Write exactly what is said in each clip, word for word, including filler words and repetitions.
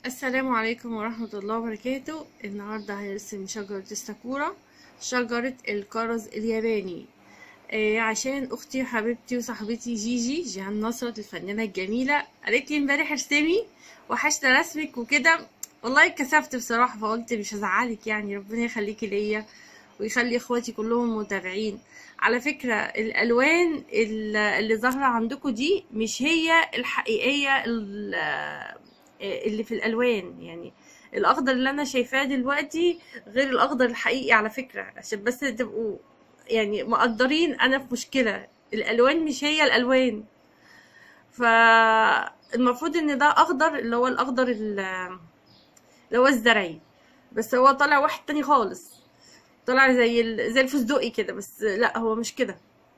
السلام عليكم ورحمة الله وبركاته. النهاردة هنرسم شجرة الساكورا، شجرة الكرز الياباني. آه عشان أختي وحبيبتي وصاحبتي جيجي جيهان نصرت الفنانة الجميلة قالت لي امبارح ارسمي، وحشت رسمك وكده. والله اتكسفت بصراحة، فقلت مش هزعلك، يعني ربنا يخليكي ليا ويخلي اخواتي كلهم متابعين. على فكرة الألوان ال- اللي ظاهرة عندكم دي مش هي الحقيقية ال- اللي في الألوان، يعني الأخضر اللي أنا شايفاه دلوقتي غير الأخضر الحقيقي، على فكرة عشان بس تبقوا يعني مقدرين. أنا في مشكلة، الألوان مش هي الألوان. فالمفروض إن ده أخضر، اللي هو الأخضر ال- اللي هو الزرعي، بس هو طالع واحد تاني خالص، طلع زي ال... زي الفستقي كده، بس لا هو مش كده.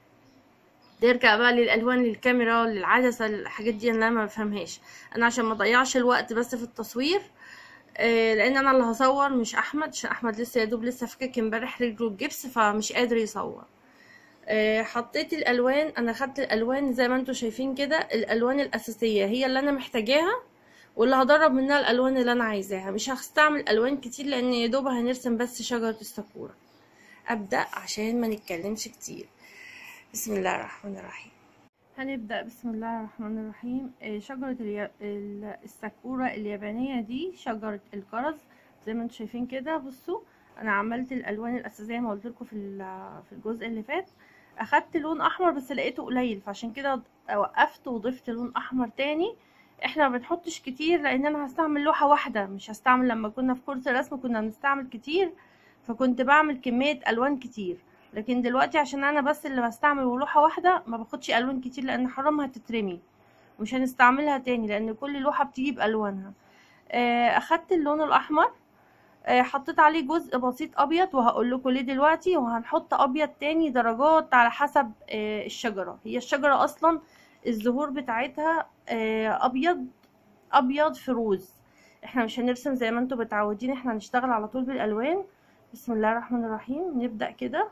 نرجع بقى للالوان، للكاميرا، للعدسه، الحاجات دي انا ما بفهمهاش. انا عشان ما اضيعش الوقت بس في التصوير، آه، لان انا اللي هصور مش احمد، عشان احمد لسه يا دوب لسه فكك امبارح رجله الجبس فمش قادر يصور. آه، حطيت الالوان، انا خدت الالوان زي ما انتم شايفين كده، الالوان الاساسيه هي اللي انا محتاجاها، واللي هدرب منها الالوان اللي انا عايزاها. مش هستعمل الوان كتير لان يا دوب هنرسم بس شجره الساكورا. ابدا عشان ما نتكلمش كتير. بسم الله الرحمن الرحيم. هنبدأ بسم الله الرحمن الرحيم. آه، شجرة اليا... ال- الساكورا اليابانية دي شجرة الكرز، زي ما انتم شايفين كده. بصوا، انا عملت الالوان الاساسية ما قلت لكم في ال- في الجزء اللي فات. اخدت لون احمر بس لقيته قليل، فعشان كده وقفت وضفت لون احمر تاني. احنا ما بنحطش كتير لان انا هستعمل لوحة واحدة، مش هستعمل. لما كنا في كورس الرسم كنا بنستعمل كتير، فكنت بعمل كمية الوان كتير. لكن دلوقتي عشان انا بس اللي بستعمل لوحة واحدة ما باخدش الوان كتير، لان حرام هتترمي، مش هنستعملها تاني لان كل لوحة بتيجي بالوانها. آه، اخدت اللون الاحمر، آه، حطيت عليه جزء بسيط ابيض، وهقول لكم ليه دلوقتي. وهنحط ابيض تاني درجات على حسب آه، الشجرة. هي الشجرة اصلا الزهور بتاعتها آه، ابيض، ابيض في روز. احنا مش هنرسم زي ما انتم متعودين، احنا هنشتغل على طول بالالوان. بسم الله الرحمن الرحيم. نبدأ كده.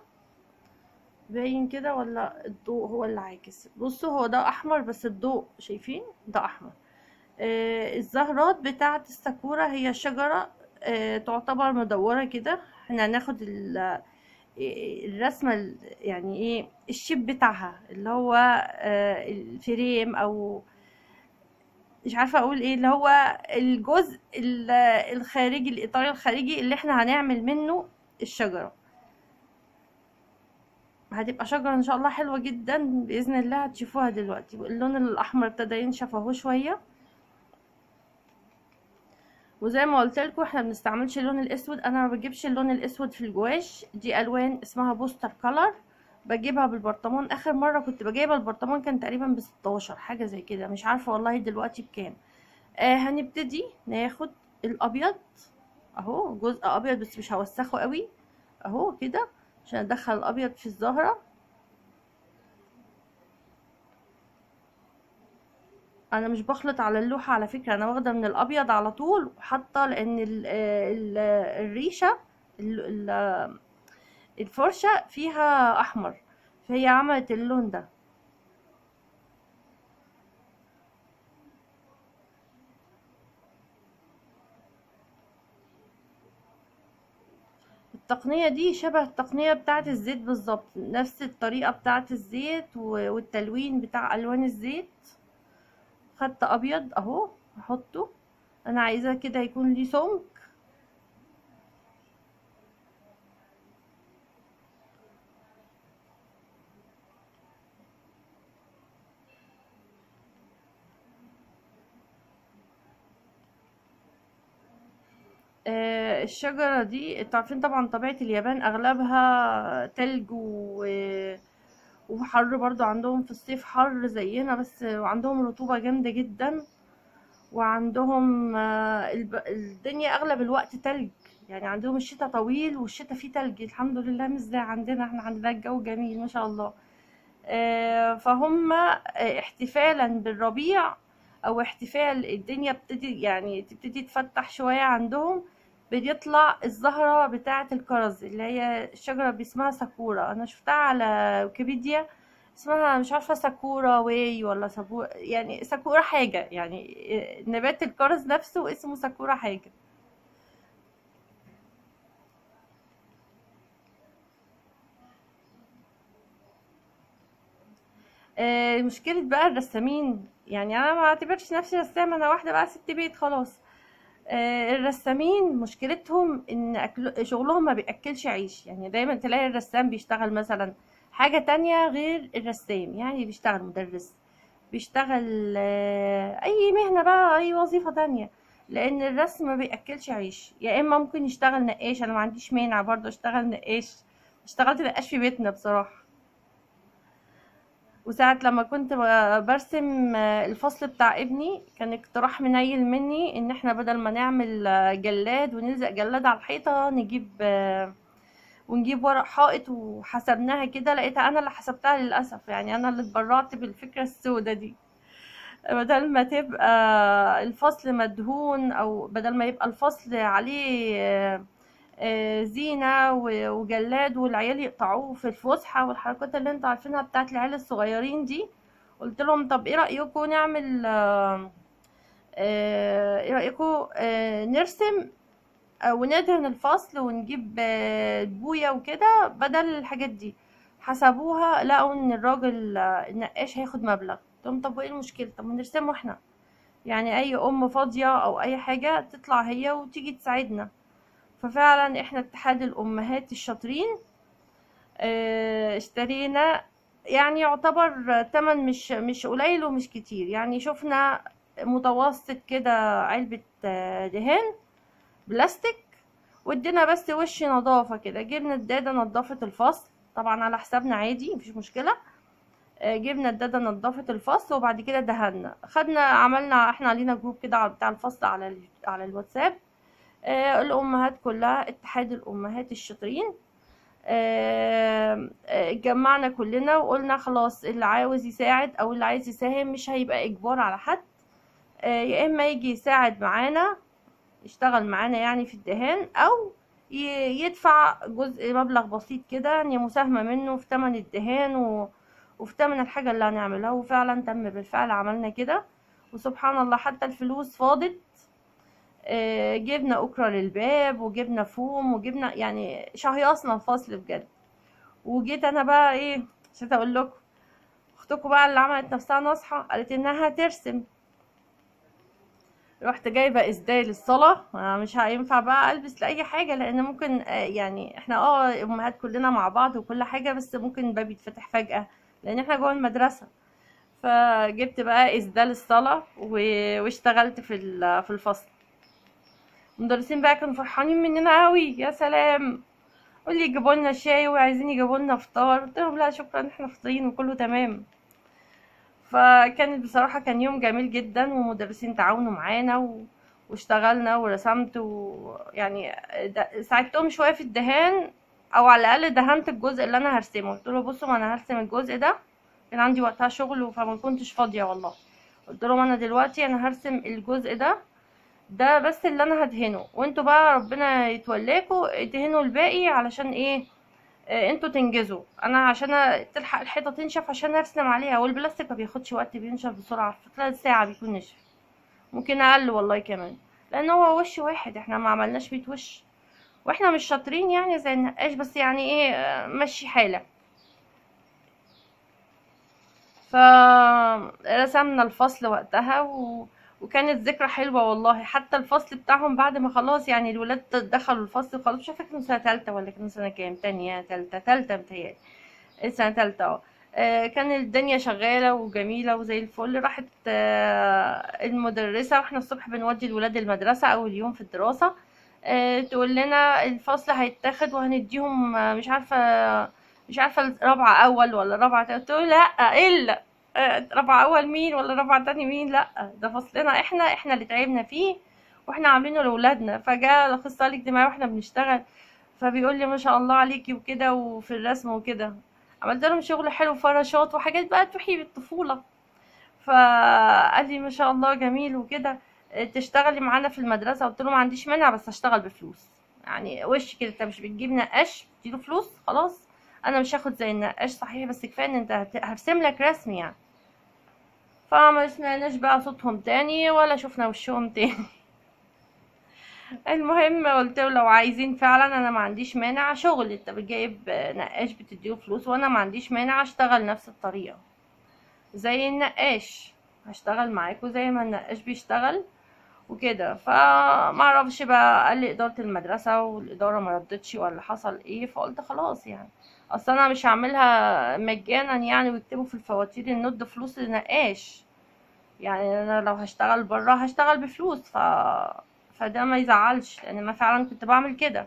باين كده ولا الضوء هو اللي عاكس؟ بصوا، هو ده احمر بس الضوء شايفين ده احمر. آه الزهرات بتاعه الساكورا هي شجرة آه تعتبر مدورة كده. احنا هناخد ال- آه، الرسمة ال- يعني ايه الشيب بتاعها، اللي هو آه الفريم، او مش عارفة اقول ايه، اللي هو الجزء ال- الخارجي، الاطار الخارجي اللي احنا هنعمل منه الشجرة. هتبقى شجرة ان شاء الله حلوة جدا بإذن الله. هتشوفوها دلوقتي. اللون الأحمر ابتدى ينشف اهو شوية. وزي ما قلت لكم احنا بنستعملش اللون الأسود. أنا ما بجيبش اللون الأسود في الجواش، دي ألوان اسمها بوستر كولر، بجيبها بالبرطمان. آخر مرة كنت بجيبها البرطمان كان تقريبا بستاشر حاجة زي كده، مش عارفة والله دلوقتي بكام. آه هنبتدي ناخد الأبيض اهو، جزء أبيض بس مش هوسخه قوي اهو كده، عشان أدخل الأبيض في الزهرة. انا مش بخلط على اللوحة على فكرة، انا واخدة من الابيض على طول وحاطة، لان ال ال الريشة ال- ال- الفرشة فيها احمر، فهي عملت اللون ده. التقنية دي شبه التقنية بتاعة الزيت بالظبط، نفس الطريقة بتاعة الزيت و- والتلوين بتاع الوان الزيت. خدت ابيض اهو هحطه، انا عايزاه كده يكون ليه سمك. آه، الشجرة دي انتوا عارفين طبعا طبيعة اليابان اغلبها تلج و... وحر برضو، عندهم في الصيف حر زينا بس وعندهم رطوبة جامدة جدا. وعندهم آه، الب... الدنيا اغلب الوقت تلج، يعني عندهم الشتاء طويل والشتاء فيه تلج. الحمد لله مش زي عندنا، احنا عندنا الجو جميل ما شاء الله. آه، فهم آه، احتفالا بالربيع، او احتفال الدنيا بتدي يعني تبتدي تفتح شوية عندهم، بيطلع الزهرة بتاعة الكرز اللي هي الشجرة اللي اسمها ساكورا. انا شفتها على ويكيبيديا، اسمها مش عارفة ساكورا واي ولا سابو، يعني ساكورا حاجة، يعني آه، نبات الكرز نفسه اسمه ساكورا حاجة. آه، مشكلة بقى الرسامين، يعني انا ما اعتبرش نفسي رسامة، انا واحدة بقى ست بيت خلاص. آه، الرسامين مشكلتهم ان أكل... شغلهم ما بياكلش عيش، يعني دايما تلاقي الرسام بيشتغل مثلا حاجة تانية غير الرسام، يعني بيشتغل مدرس، بيشتغل آه، اي مهنة بقى، اي وظيفة تانية، لان الرسم ما بياكلش عيش. يا اما ممكن يشتغل نقاش، انا ما عنديش مانع برضه اشتغل نقاش، اشتغلت نقاش في بيتنا بصراحة. وساعة لما كنت ب- برسم آه، الفصل بتاع ابني، كان اقتراح منيل مني ان احنا بدل ما نعمل آه، جلاد ونلزق جلاد على الحيطة، نجيب آه، ونجيب ورق حائط، وحسبناها كده لقيتها انا اللي حسبتها للأسف، يعني انا اللي اتبرعت بالفكرة السودة دي. بدل ما تبقى الفصل مدهون، او بدل ما يبقى الفصل عليه آه، آه، زينة و- وجلاد والعيال يقطعوه في الفسحة والحركات اللي انتوا عارفينها بتاعت العيال الصغيرين دي، قلت لهم طب ايه رأيكم نعمل آه، آه، ايه رأيكم آه، نرسم آه، وندهن الفصل ونجيب آه، بوية وكده بدل الحاجات دي. حسبوها لقوا ان الراجل آه، النقاش هياخد مبلغ. قلت لهم طب وايه المشكلة، طب ما نرسمه احنا، يعني اي ام فاضية او اي حاجة تطلع هي وتيجي تساعدنا. ففعلا احنا اتحاد الامهات الشاطرين اه، اشترينا، يعني يعتبر تمن مش مش قليل ومش كتير، يعني شفنا متوسط كده علبة اه، دهان بلاستيك، وادينا بس وش نظافة كده، جبنا الدادة نظفت الفصل طبعا على حسابنا عادي مفيش مشكلة. اه، جبنا الدادة نظفت الفصل، وبعد كده دهنا، خدنا عملنا احنا علينا جروب كده على بتاع الفصل على ال- على الواتساب، آه، الأمهات كلها، اتحاد الأمهات الشاطرين، آه، آه، اتجمعنا كلنا وقلنا خلاص اللي عاوز يساعد أو اللي عايز يساهم مش هيبقى إجبار على حد، آه، يا إما يجي يساعد معانا يشتغل معانا يعني في الدهان، أو ي- يدفع جزء مبلغ بسيط كده، يعني مساهمة منه في تمن الدهان و... وفي تمن الحاجة اللي هنعملها. وفعلا تم بالفعل، عملنا كده، وسبحان الله حتى الفلوس فاضت. آه، جبنا أكرة للباب وجبنا فوم وجبنا، يعني شهيصنا الفصل بجد. وجيت انا بقى ايه، نسيت اقول لكم، اختكم بقى اللي عملت نفسها ناصحة قالت انها هترسم، رحت جايبة اسدال الصلاة، أنا مش هينفع بقى البس لاي حاجة، لان ممكن آه، يعني احنا اه امهات كلنا مع بعض وكل حاجة، بس ممكن الباب يتفتح فجأة لان احنا جوه المدرسة. فجبت بقى اسدال الصلاة و- واشتغلت في ال- في الفصل. المدرسين بقى كانوا فرحانين مننا قوي، يا سلام، واللي يجيبوا لنا شاي وعايزين يجيبوا لنا فطار، قلت لهم لا شكرا احنا فاطرين وكله تمام. فكانت بصراحة كان يوم جميل جدا، ومدرسين تعاونوا معانا و... واشتغلنا ورسمت، ويعني د- ساعدتهم شوية في الدهان، او على الاقل دهنت الجزء اللي انا هرسمه. قلت له بصوا ما انا هرسم الجزء ده، كان عندي وقتها شغل فما كنتش فاضية والله. قلت لهم انا دلوقتي انا هرسم الجزء ده ده بس اللي انا هدهنه، وانتوا بقى ربنا يتولاكوا ادهنوا الباقي، علشان ايه آه، انتوا تنجزوا، انا عشان أ- تلحق الحيطه تنشف عشان ارسم عليها، والبلاستيك ما بياخدش وقت، بينشف بسرعه في خلال ساعه بيكون نشف، ممكن اقل والله كمان، لان هو وش واحد احنا ما عملناش مية وش، واحنا مش شاطرين يعني زي النقاش، بس يعني ايه آه، مشي حالك. فرسمنا الفصل وقتها و... وكانت ذكرى حلوة والله، حتى الفصل بتاعهم بعد ما خلاص يعني الولاد دخلوا الفصل خلاص، مش فاكرة كانوا سنة تالتة ولا كانوا سنة كام، تانية تالتة تالتة متهيألي، السنة تالتة اه. آه، كان الدنيا شغالة وجميلة وزي الفل، راحت آه، المدرسة واحنا الصبح بنودي الولاد المدرسة أول يوم في الدراسة، آه، تقول لنا الفصل هيتاخد وهنديهم آه، مش عارفة مش عارفة رابعة أول ولا رابعة تاني، قلت له لأ إلا آه، رابعة أول مين ولا رابعة تاني مين، لأ ده فصلنا احنا احنا اللي تعبنا فيه واحنا عاملينه لأولادنا. فجاء الأخصائي الاجتماعي واحنا بنشتغل، فبيقول لي ما شاء الله عليكي وكده وفي الرسم وكده، عملت لهم شغل حلو فراشات وحاجات بقى تحيي بالطفولة. فقال لي ما شاء الله جميل وكده، اه، تشتغلي معانا في المدرسة، قلت له ما عنديش مانع بس هشتغل بفلوس، يعني وش كده انت مش بتجيب نقاش تديله فلوس خلاص، انا مش هاخد زي النقاش صحيح، بس كفايه ان انت هت- هرسم لك رسم يعني. فما سمعناش بقى صوتهم تاني ولا شفنا وشهم تاني. المهم قلت له لو عايزين فعلا انا ما عنديش مانع، شغل انت بتجيب نقاش بتديه فلوس، وانا ما عنديش مانع اشتغل نفس الطريقه زي النقاش، هشتغل معاكوا زي ما النقاش بيشتغل وكده. فما اعرفش بقى، قال لي اداره المدرسه والاداره ما ردتش ولا حصل ايه، فقلت خلاص يعني، اصل انا مش هعملها مجانا يعني ويكتبوا في الفواتير النود فلوس لنقاش. يعني انا لو هشتغل بره هشتغل بفلوس، ف فده ما يزعلش، لان انا فعلا كنت بعمل كده.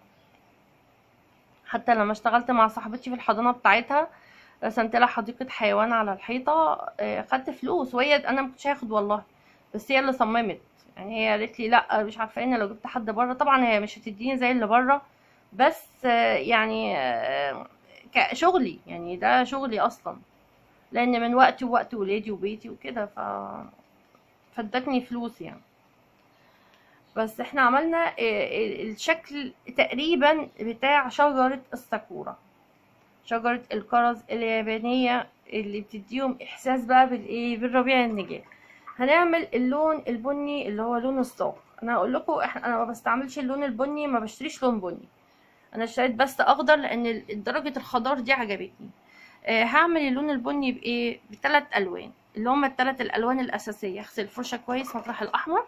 حتى لما اشتغلت مع صاحبتي في الحضانه بتاعتها، رسمت لها حديقه حيوان على الحيطه، آه، خدت فلوس، وهي انا ما كنتش هاخد والله، بس هي اللي صممت. يعني هي قالت لي لا مش عارفه، ان لو جبت حد بره طبعا هي مش هتديني زي اللي بره، بس آه، يعني آه، كشغلي يعني، ده شغلي اصلا، لان من وقتي ووقت ولادي وبيتي وكده، ف فادتني فلوس يعني. بس احنا عملنا آه، آه، الشكل تقريبا بتاع شجرة الساكورا، شجرة الكرز اليابانية اللي بتديهم احساس بقى بالايه، بالربيع النجاح. هنعمل اللون البني اللي هو لون الصاغ. انا هقول لكم احنا، انا ما بستعملش اللون البني، ما بشتريش لون بني، انا اشتريت بس اخضر لان ال- درجة الخضار دي عجبتني. آه، هعمل اللون البني بايه، بثلاث الوان اللي هما الثلاث الالوان الاساسية. اغسل الفرشة كويس مطرح الاحمر،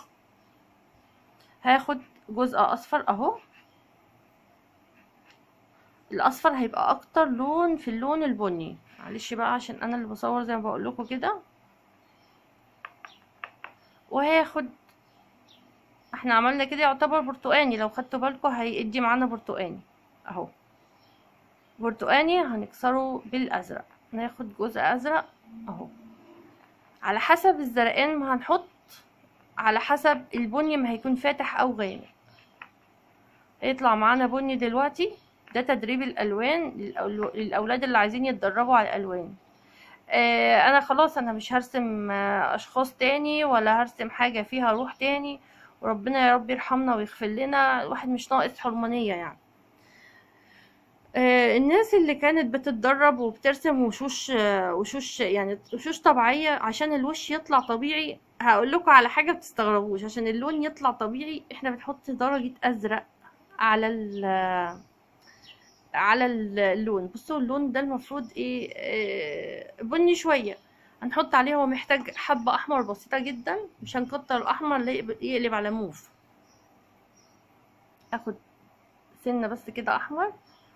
هاخد جزء اصفر اهو، الاصفر هيبقى اكتر لون في اللون البني، معلش بقى عشان انا اللي بصور زي ما بقول لكم كده. وهاخد، احنا عملنا كده يعتبر برتقاني، لو خدتوا بالكم هيدي معانا برتقاني اهو، برتقاني هنكسره بالازرق، ناخد جزء ازرق اهو، على حسب الزرقان ما هنحط، على حسب البني ما هيكون فاتح او غامق. هيطلع معانا بني دلوقتي، ده تدريب الالوان للأول- للاولاد اللي عايزين يتدربوا على الالوان. آه انا خلاص انا مش هرسم آه اشخاص تاني، ولا هرسم حاجة فيها روح تاني، وربنا يا رب يرحمنا ويغفر لنا، الواحد مش ناقص حرمانية يعني. آه الناس اللي كانت بتتدرب وبترسم وشوش، آه وشوش يعني وشوش طبيعية، عشان الوش يطلع طبيعي هقول لكم على حاجة بتستغربوش، عشان اللون يطلع طبيعي احنا بنحط درجة ازرق على ال على اللون. بصوا اللون ده المفروض ايه، آه، بني شوية، هنحط عليه، هو محتاج حبة احمر بسيطة جدا، مش هنكتر الاحمر اللي يقلب يقلب على موف. اخد سنة بس كده احمر،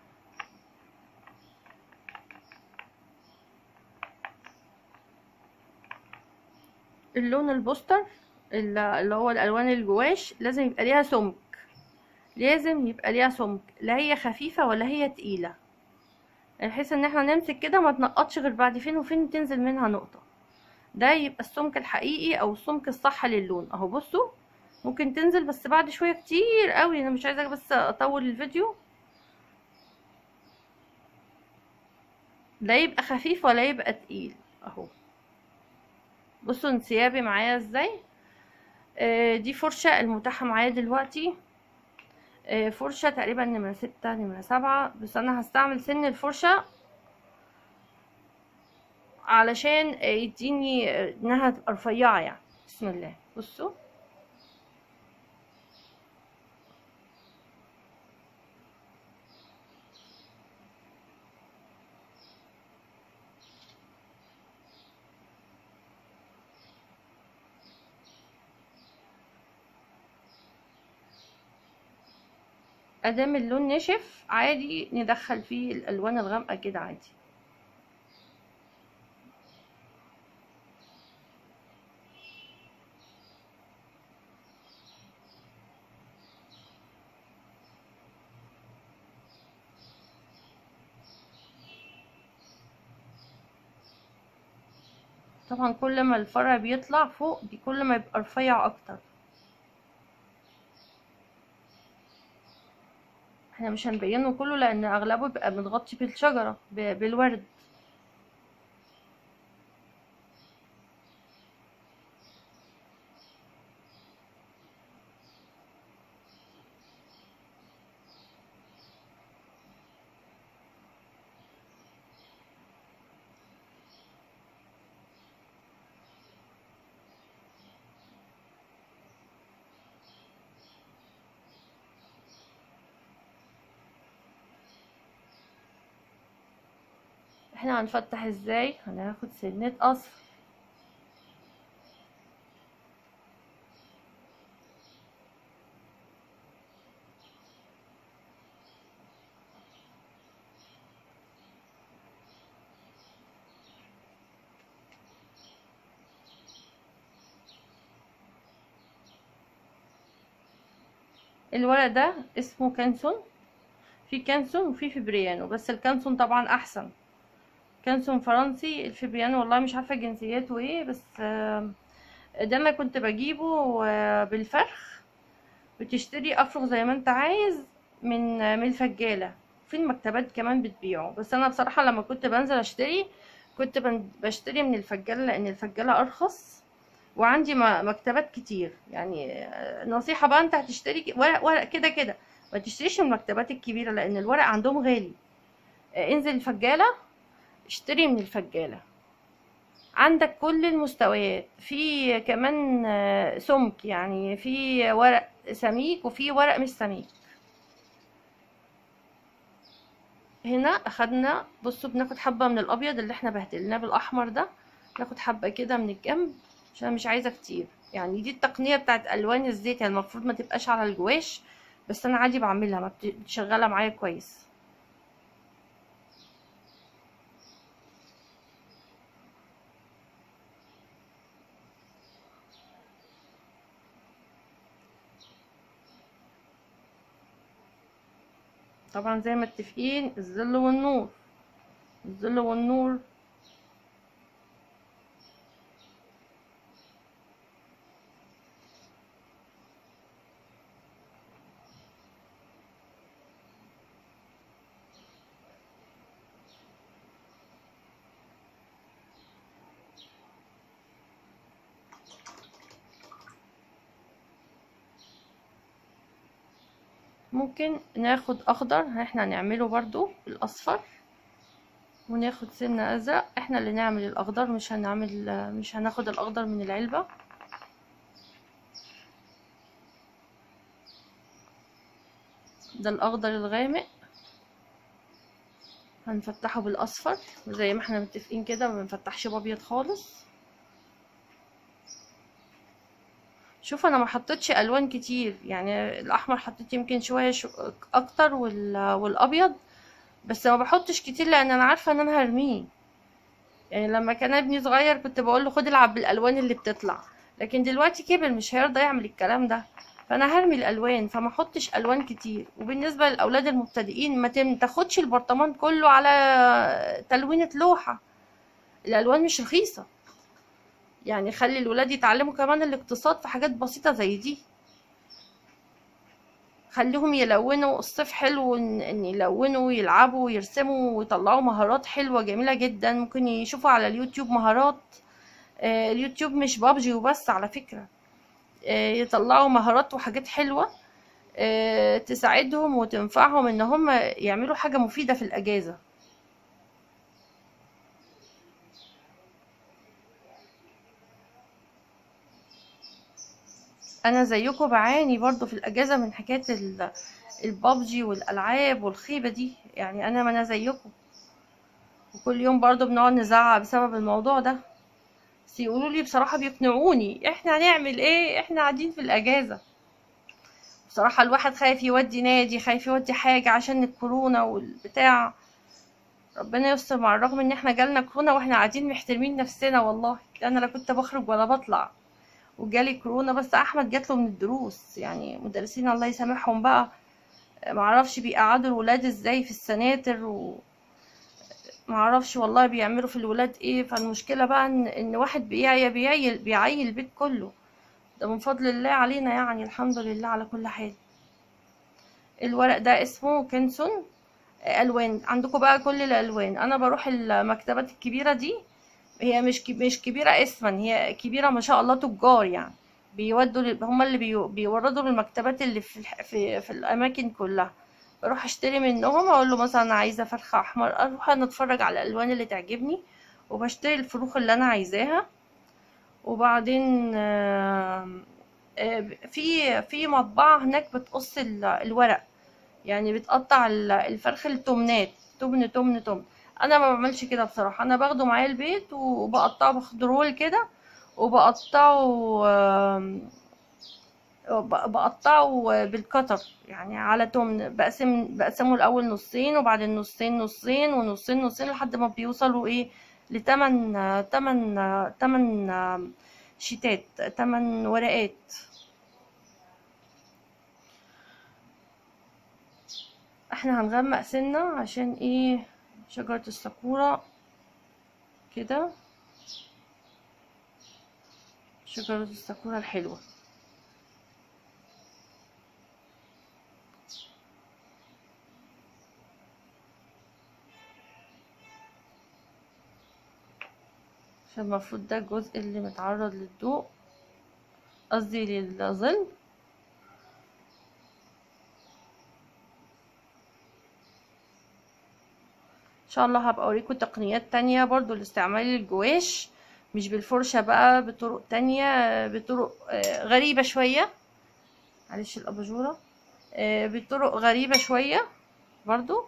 اللون البوستر اللي اللي هو الالوان الجواش لازم يبقى ليها سمك، لازم يبقى ليها سمك، لا هي خفيفة ولا هي تقيلة، بحيث ان احنا نمسك كده ما تنقطش غير بعد فين وفين تنزل منها نقطة. ده يبقى السمك الحقيقي او السمك الصح للون اهو. بصوا ممكن تنزل بس بعد شويه كتير قوي، انا مش عايزه بس اطول الفيديو، لا يبقى خفيف ولا يبقى تقيل اهو. بصوا انسيابي معايا ازاي. آه دي فرشه المتاحه معايا دلوقتي، آه فرشه تقريبا نمره ستة نمره سبعة، بس انا هستعمل سن الفرشه علشان آه، يديني آه، انها تبقى رفيعه يعني. بسم الله. بصوا ادام اللون نشف عادي ندخل فيه الالوان الغامقه كده عادي. طبعا كل ما الفرع بيطلع فوق بي- كل ما يبقى رفيع اكتر. احنا مش هنبينه كله لان اغلبه بيبقى متغطي بالشجرة ب- بالورد. احنا هنفتح ازاي؟ هناخد سنة اصفر. الورق ده اسمه كانسون، في كانسون وفي فبريانو، بس الكانسون طبعا احسن. كانسون فرنسي، الفبريانو والله مش عارفه جنسيته ايه، بس آه، ده انا كنت بجيبه آه، بالفرخ. بتشتري افرخ زي ما انت عايز من آه، من الفجاله. في المكتبات كمان بتبيعه، بس انا بصراحه لما كنت بنزل اشتري كنت بن- بشتري من الفجاله، لان الفجاله ارخص وعندي م- مكتبات كتير. يعني آه، نصيحة بقى، انت هتشتري ورق ورق كده كده، ما تشتريش من المكتبات الكبيرة لان الورق عندهم غالي. آه، انزل الفجالة، اشتري من الفجالة. عندك كل المستويات، في كمان آه، سمك، يعني في ورق سميك وفي ورق مش سميك. هنا اخدنا، بصوا بناخد حبة من الابيض اللي احنا بهدلناه بالاحمر ده، ناخد حبة كده من الجنب عشان مش عايزة كتير. يعني دي التقنية بتاعت الوان الزيت، يعني المفروض ما تبقاش على الجواش، بس انا عادي بعملها، ما بت- شغالة معايا كويس. طبعا زي ما متفقين، الظل والنور، الظل والنور. ممكن ناخد اخضر، احنا هنعمله برضو بالاصفر، وناخد سنة ازرق. احنا اللي نعمل الاخضر، مش هنعمل مش هناخد الاخضر من العلبة. ده الاخضر الغامق، هنفتحه بالاصفر زي ما احنا متفقين كده، ما بنفتحش بابيض خالص. شوف انا ما حطيتش الوان كتير، يعني الاحمر حطيت يمكن شويه شو اكتر، وال... والابيض بس ما بحطش كتير لان انا عارفه ان انا هرميه. يعني لما كان ابني صغير كنت بقول له خد العب بالالوان اللي بتطلع، لكن دلوقتي كبر مش هيرضى يعمل الكلام ده، فانا هرمي الالوان، فما احطش الوان كتير. وبالنسبه للاولاد المبتدئين، ما تم- تاخدش البرطمان كله على تلوينه لوحه، الالوان مش رخيصه. يعني خلي الولاد يتعلموا كمان الاقتصاد في حاجات بسيطه زي دي. خليهم يلونوا، الصيف حلو ان إن يلونوا ويلعبوا ويرسموا ويطلعوا مهارات حلوة جميلة جدا. ممكن يشوفوا على اليوتيوب مهارات، آه، اليوتيوب مش بابجي وبس على فكرة. آه، يطلعوا مهارات وحاجات حلوة آه، تساعدهم وتنفعهم ان هم يعملوا حاجة مفيدة في الاجازة. انا زيكم بعاني برضو في الاجازة من حكاية ال- البابجي والالعاب والخيبة دي، يعني انا ما انا زيكم، وكل يوم برضو بنقعد نزعق بسبب الموضوع ده. بس يقولوا لي بصراحة، بيقنعوني، احنا هنعمل ايه، احنا قاعدين في الاجازة. بصراحة الواحد خايف يودي نادي، خايف يودي حاجة عشان الكورونا والبتاع. ربنا يستر، مع الرغم ان احنا جالنا كورونا واحنا قاعدين محترمين نفسنا، والله انا لا كنت بخرج ولا بطلع وجالي كورونا. بس احمد جاتله من الدروس، يعني مدرسين الله يسامحهم بقى، معرفش بيقعدوا الولاد ازاي في السناتر، ومعرفش والله بيعملوا في الولاد ايه. فالمشكلة بقى ان ان واحد بيعي بيعيل بيعيل البيت كله، ده من فضل الله علينا، يعني الحمد لله على كل حال. الورق ده اسمه كنسون. الوان عندكم بقى كل الالوان. انا بروح المكتبات الكبيره دي، هي مش كب- مش كبيره اسما، هي كبيره ما شاء الله، تجار يعني، بيودوا لل- هم اللي بيو- بيوردوا للمكتبات اللي في الح- في في الاماكن كلها. بروح اشتري منهم، اقول له مثلا انا عايزه فرخه احمر، اروح انا اتفرج على الالوان اللي تعجبني وبشتري الفروخ اللي انا عايزاها. وبعدين آم، آه، في في مطبعة هناك بتقص ال- الورق، يعني بتقطع ال- الفرخ لتمنات، تمن تمن تمن. انا ما بعملش كده بصراحه، انا باخده معايا البيت وبقطعه، باخد رول كده وبقطعه، آم، ب- بقطعه بالقطر يعني على تمن، بقسم بقسمه الاول نصين وبعدين نصين نصين ونصين نصين لحد ما بيوصلوا ايه لتمن، تمن تمن شيتات، تمن ورقات. احنا هنغمق سنة عشان ايه؟ شجرة الساكورا كده، شجرة الساكورا الحلوة. عشان المفروض ده الجزء اللي متعرض للضوء، قصدي للظل. ان شاء الله هبقى اوريكم تقنيات تانية برضو لاستعمال الجواش، مش بالفرشة بقى، بطرق تانية، بطرق آه، غريبة شوية. معلش الاباجورة، آه، بطرق غريبة شوية برضو،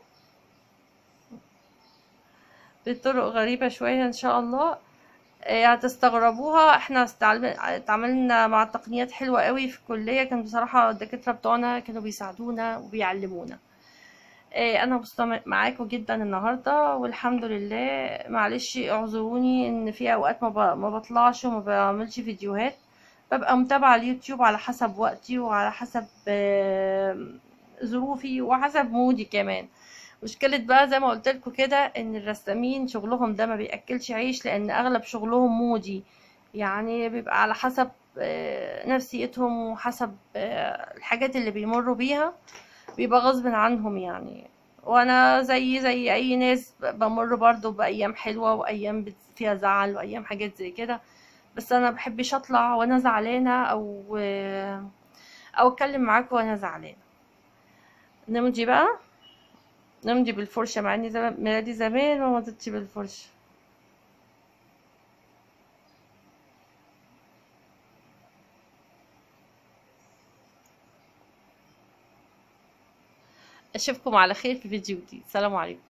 بطرق غريبة شوية ان شاء الله. آه، هتستغربوها. احنا استعمل- اتعاملنا مع تقنيات حلوة قوي في الكلية، كان بصراحة الدكاترة بتوعنا كانوا بيساعدونا وبيعلمونا. إيه، انا مبسوطه معاكم جدا النهارده والحمد لله. معلش اعذروني ان في اوقات ما ب- ما بطلعش وما بعملش فيديوهات، ببقى متابعه اليوتيوب على حسب وقتي وعلى حسب آه، ظروفي وحسب مودي كمان. مشكلة بقى زي ما قلت لكم كده ان الرسامين شغلهم ده ما بياكلش عيش، لان اغلب شغلهم مودي، يعني بيبقى على حسب آه، نفسيتهم وحسب آه، الحاجات اللي بيمروا بيها، بيبقى غصب عنهم يعني. وانا زي زي اي ناس ب- بمر برضو بايام حلوة وايام بت- فيها زعل وايام حاجات زي كده، بس انا بحبش اطلع وانا زعلانة او او اتكلم معاكم وانا زعلانة. نمضي بقى، نمضي بالفرشة، مع اني زمان ميلادي زمان ما مضيتش بالفرشة. اشوفكم على خير في فيديو جديد. سلام عليكم.